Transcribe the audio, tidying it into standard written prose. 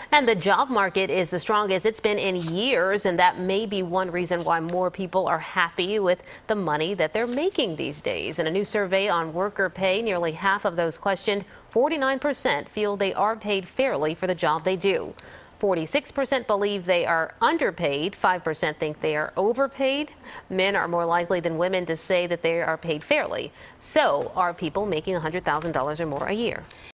And the job market is the strongest it's been in years, and that may be one reason why more people are happy with the money that they're making these days. In a new survey on worker pay, nearly half of those questioned, 49%, feel they are paid fairly for the job they do. 46% believe they are underpaid. 5% think they are overpaid. Men are more likely than women to say that they are paid fairly. So, are people making $100,000 or more a year?